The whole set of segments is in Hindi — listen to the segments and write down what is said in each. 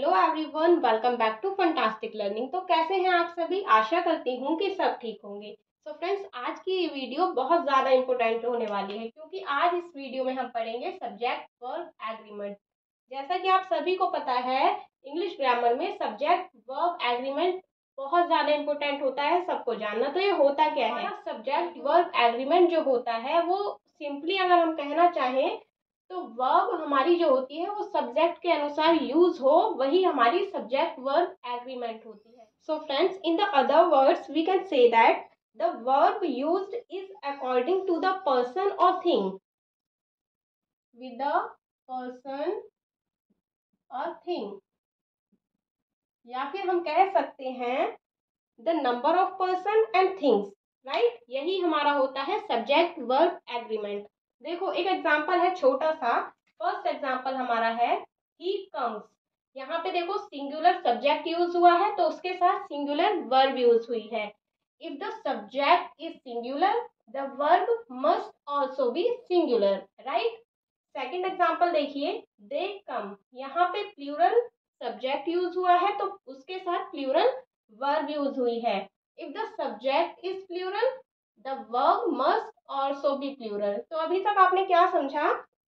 Hello everyone, welcome back to fantastic learning. तो कैसे हैं आप सभी? आशा करती हूँ कि सब ठीक होंगे। सो फ्रेंड्स, आज की ये वीडियो बहुत ज़्यादा इंपॉर्टेंट होने वाली है क्योंकि आज इस वीडियो में हम पढ़ेंगे सब्जेक्ट वर्ब एग्रीमेंट। जैसा कि आप सभी को पता है, इंग्लिश ग्रामर में सब्जेक्ट वर्ब एग्रीमेंट बहुत ज़्यादा इंपॉर्टेंट होता है, सबको जानना। तो ये होता क्या है? सब्जेक्ट वर्ब एग्रीमेंट जो होता है वो सिंपली अगर हम कहना चाहें तो वर्ब हमारी जो होती है वो सब्जेक्ट के अनुसार यूज हो, वही हमारी सब्जेक्ट वर्ब एग्रीमेंट होती है। So friends, in the other words we can say that the verb used is according to the person और थिंग। विद द पर्सन और थिंग, या फिर हम कह सकते हैं the number of person and things. Right, यही हमारा होता है सब्जेक्ट वर्ब एग्रीमेंट। देखो, एक एग्जांपल है छोटा सा। फर्स्ट एग्जांपल हमारा है ही कम्स। यहाँ पे देखो सिंगुलर सब्जेक्ट यूज हुआ है तो उसके साथ सिंगुलर वर्ब यूज हुई है। If the subject is singular the verb must also be singular. Right. Second example देखिए, दे कम। यहाँ पे प्लूरल सब्जेक्ट यूज हुआ है तो उसके साथ प्लूरल वर्ब यूज हुई है। If the subject is plural the verb must also be plural. तो अभी तक आपने क्या समझा?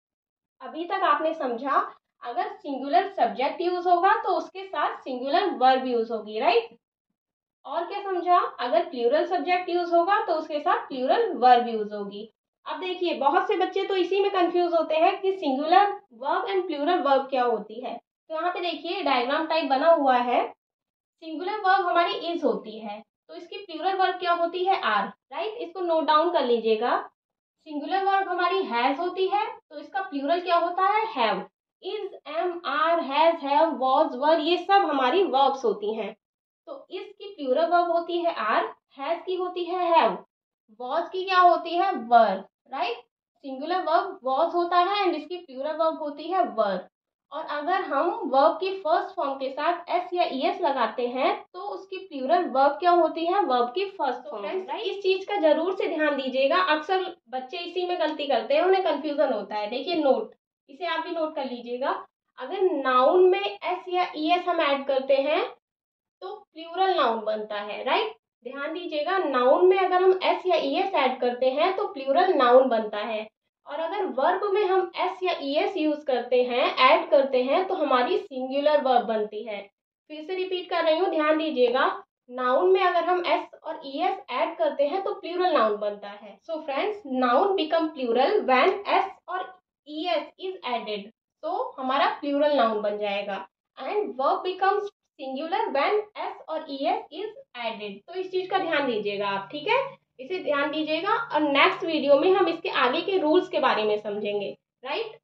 अभी तक आपने समझा अगर सिंगुलर सब्जेक्ट यूज होगा तो उसके साथ सिंगुलर वर्ब यूज होगी। राइट। और क्या समझा? अगर प्लूरल सब्जेक्ट यूज होगा तो उसके साथ प्लूरल वर्ब यूज होगी। अब देखिए, बहुत से बच्चे तो इसी में कंफ्यूज होते हैं कि singular verb and plural verb क्या होती है। तो यहाँ पे देखिए डायग्राम टाइप बना हुआ है। सिंगुलर वर्ब हमारी इज होती है तो इसकी प्लूरल वर्ब क्या होती है? आर। राइट, इसको नोट डाउन कर लीजिएगा। सिंगुलर वर्ब हमारी हैज होती है तो इसका प्लूरल क्या होता है? Have. Is, am, are, has, have, was, were, ये सब हमारी वर्ब्स होती हैं। तो इसकी प्लूरल वर्ब होती है आर, हैज की होती है हैव, वॉज की क्या होती है? Were. Right, singular verb was होता है एंड इसकी प्लूरल वर्ब होती है वर। और अगर हम वर्ब की फर्स्ट फॉर्म के साथ एस या ईएस लगाते हैं तो उसकी प्लूरल वर्ब क्या होती है? वर्ब की फर्स्ट फॉर्म। राइट, इस चीज का जरूर से ध्यान दीजिएगा। अक्सर बच्चे इसी में गलती करते हैं, उन्हें कंफ्यूजन होता है। देखिए नोट, इसे आप भी नोट कर लीजिएगा। अगर नाउन में एस या ईएस हम ऐड करते हैं तो प्लूरल नाउन बनता है। राइट, ध्यान दीजिएगा, नाउन में अगर हम एस या ईएस ऐड करते हैं तो प्लूरल नाउन बनता है। और अगर वर्ब में हम एस या ईएस यूज करते हैं, ऐड करते हैं, तो हमारी सिंगुलर वर्ब बनती है। फिर से रिपीट कर रही हूँ, ध्यान दीजिएगा। नाउन में अगर हम एस और ईएस ऐड करते हैं तो प्लूरल नाउन बनता है। So friends, noun become plural when S और ईएस इज एडेड। तो हमारा प्लूरल नाउन बन जाएगा। And verb becomes singular when S और ईएस इज एडेड। तो इस चीज का ध्यान दीजिएगा आप, ठीक है? इसे ध्यान दीजिएगा और नेक्स्ट वीडियो में हम इसके आगे के रूल्स के बारे में समझेंगे। राइट।